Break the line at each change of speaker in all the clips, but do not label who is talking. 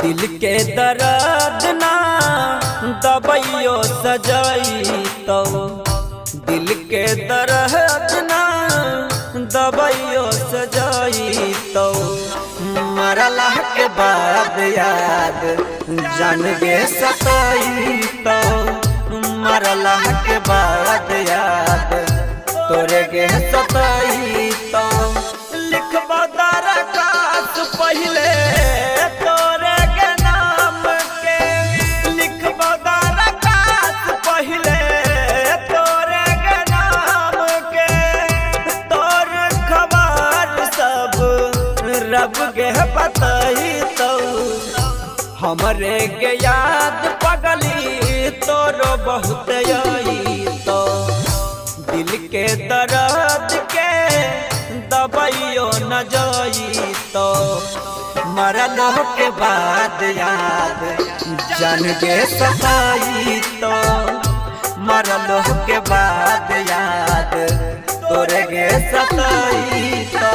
दिल के दर्द ना दबाइयो सजाई तो दिल के दर्द ना दबाइयो सजाई तो मरला के बाद याद जान गे सताई तो मरला के बाद याद तोरे गे सताई तो लिखबा दरखास्त पहले तोरे के नाम के लिखबा दरखास्त पहले तोरे के नाम के तोर खबर सब रब के बताई तो हमरे के याद पगली तोरो बहुत आई तो दिल के दर्द के दबाइयो न जाई तो मरलो के बाद याद जान के सताई तो मरलो के बाद याद तोरे के सताई तो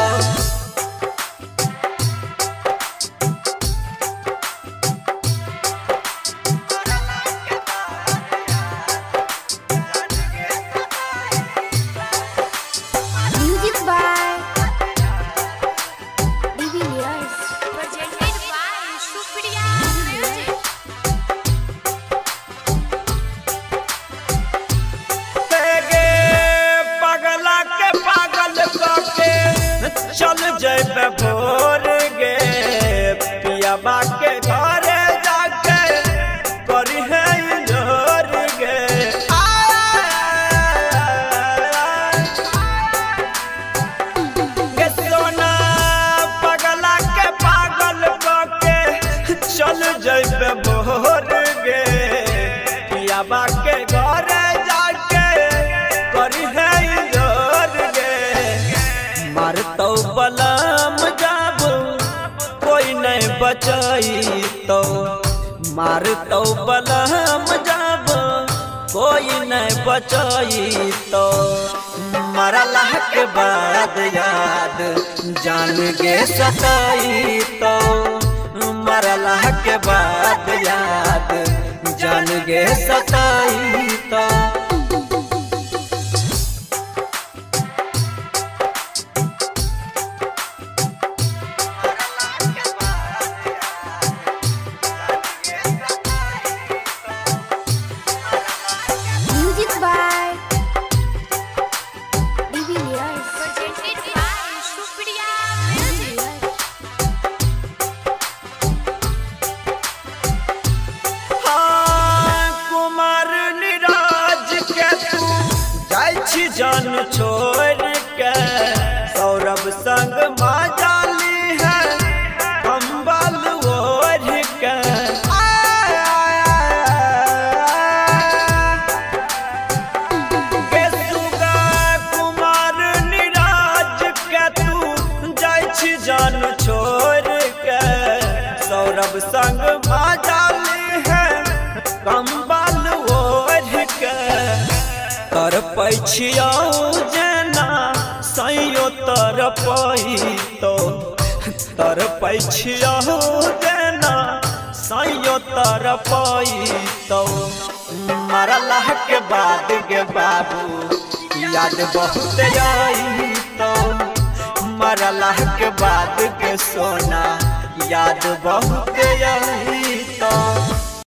चल जैबे भोर गे पियाबा के घरे जाके करी है जोर गे सोना पगला के पागल के चल जैबे भोर गे पियाबा के घरे जाके करी है जोर गे मारतो बलम जब कोई नहीं बचाई तो मारतो बलम जब कोई नहीं बचाई तो मरला के बाद याद जान के सताई तो मरला के बाद याद जान के सताई तो जान छोड़ के सौरभ संग माजाली है कंबल ओढ़ के सुगा कुमार निराज के तू जाई जान छोड़ के सौरभ संग माजाली है कंबल ओढ़ के तर पैछिया जेना सैयो तर पई तो तर पैछिया जेना सैयो तर पई तो मरला के बाद के बाबू याद बहुत आई तो मरला के बाद के सोना याद बहुत आई तो